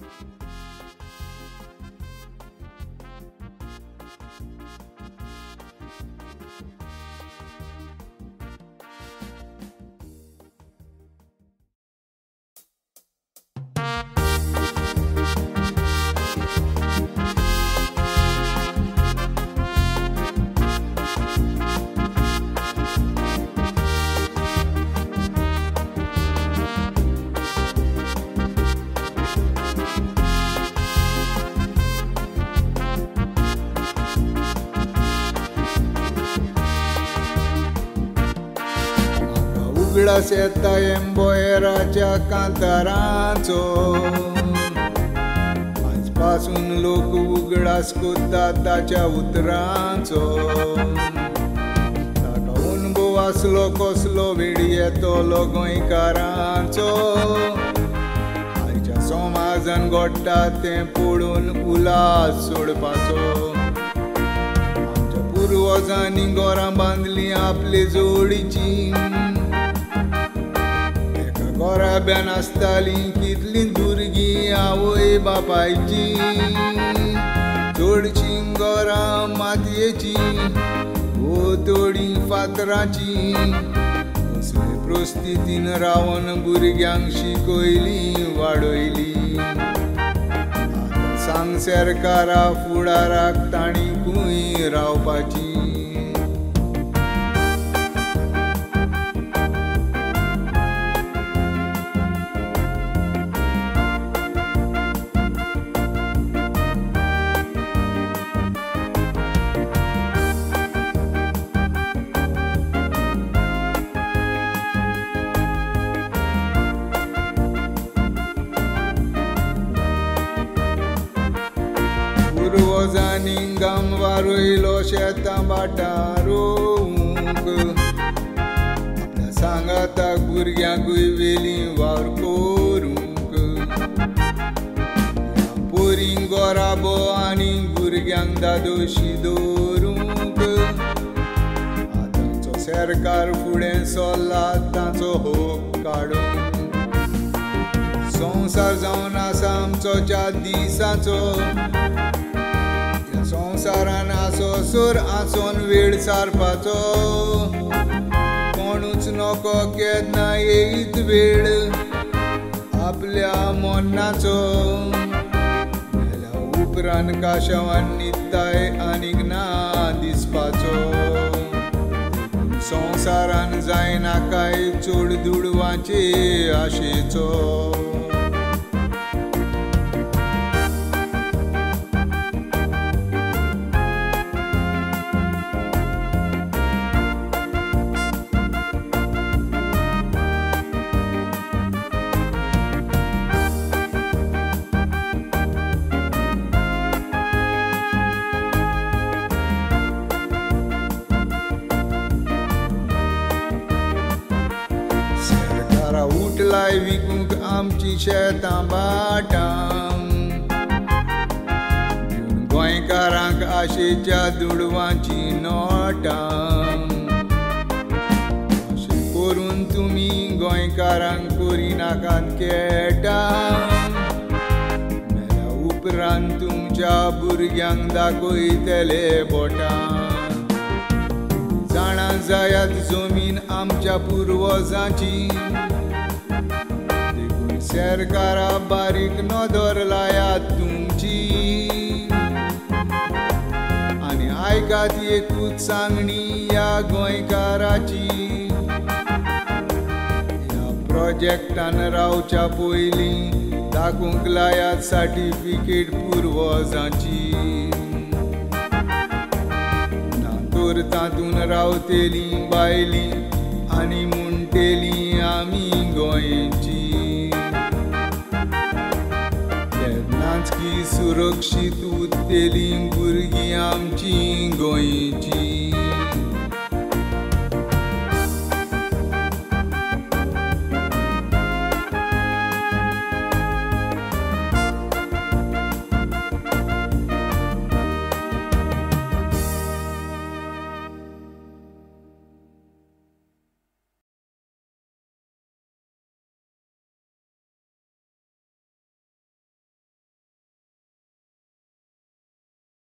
उगडास येता एम्बोयराच्या कांतारांचो आजपासून लोक उगडास कोत्तात ताच्या उतरांचो ताका अनुभव आसलो कसलो वेळ येतलो गोंयकारांचो आयच्या समाजान घडटा तें पळोवन उलास सोडपाचो आमच्या पुर्वजांनी घरां बांदलीं आपले जोडीची घराब्यान आसतालीं कितलीं भुरगीं आवय बापायची चडशीं घरां मातयेची वो थोडीं फातराची असले परिस्थितीन रावन भुरग्यांक शिकयलीं वाडयलीं आतां सांग सरकारा फुडाराक ताणींकूय रावपाची पूर्वजांनी गाम वारोयलो शेतां बाटां रोवूंक आपल्या सांगाताक भुरग्यांकूय वेलीं वावर करूंक पोरींक गोराबो आनी भुरग्यांक दादोशी दवरूंक आतांचो सरकार फुडें सरला ताचो होप काडूंक संवसार जावन आसा आमचो 4 दिसाचो संवसारान आसो सोर आसोन वेळ सारपाचो कोणूच नको केन्ना येयत वेळ आपल्या मोन्नाचो मेल्या उपरांत काशवान न्हिदताय आनीक ना दिसपाचो संवसारान जायना काय चड दुडवांचे आशेचो उठलाय विकूंक आमची शेतां बाटां गोंयकारांक आशेच्या दुडवांची नोटां अशें करून तुमी गोंयकारांक करिनाकात केटां मेल्या उपरांत तुमच्या भुरग्यांक दाखयतले बोटां जाणा जायात जमीन आमच्या पुर्वजांची सरकारा बारीक नदर लायात तुमची आनी आयकात एकूच सांगणी या गोंयकाराची ह्या प्रोजेक्टान रावच्या पयलीं दाखोवंक लायात सर्टिफिकेट पुर्वजांची नातोर तातून रावतेलीं बायलीं आनी म्हणटेलीं आमी गोंयची की सुरक्षीत उरतेलीं भुरगीं आमची गोंयची